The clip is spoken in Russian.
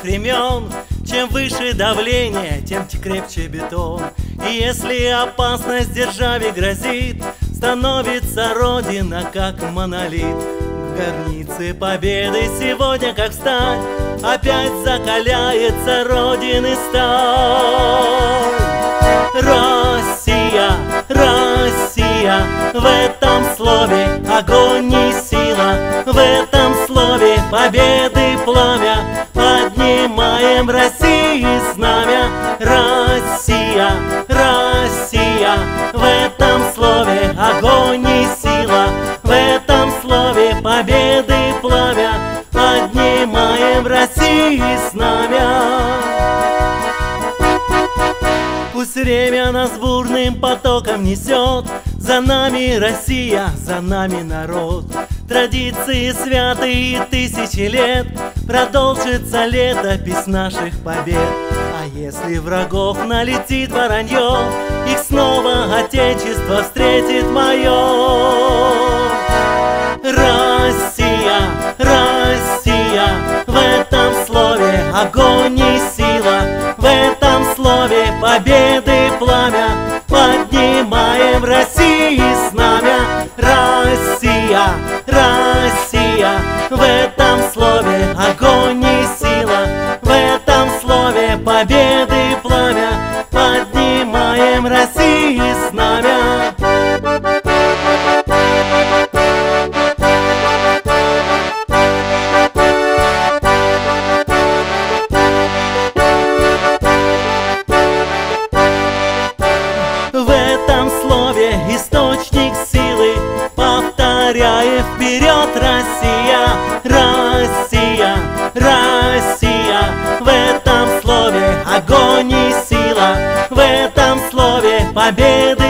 времен. Чем выше давление, тем крепче бетон. И если опасность державе грозит, становится Родина как монолит. В границе победы сегодня как встать, опять закаляется Родины сталь. Россия, Россия, в этом слове огонь и сила, в этом слове победы пламя, поднимаем России знамя. Россия, Россия, в этом слове огонь и сила, в этом слове победы пламя, поднимаем России знамя. Пусть время нас бурным потоком несет, за нами Россия, за нами народ. Традиции святые тысячи лет, продолжится летопись наших побед. А если врагов налетит воронье, их снова Отечество встретит мое. Россия, Россия, в этом слове огонь и сила, в этом слове победы пламя, поднимаем России знамя. Россия, Россия, в этом слове огонь и сила, в этом слове победы пламя, поднимаем России знамя. В этом слове источник силы, повторяя вперед Россия, Россия, Россия, в этом слове огонь и сила, в этом слове победы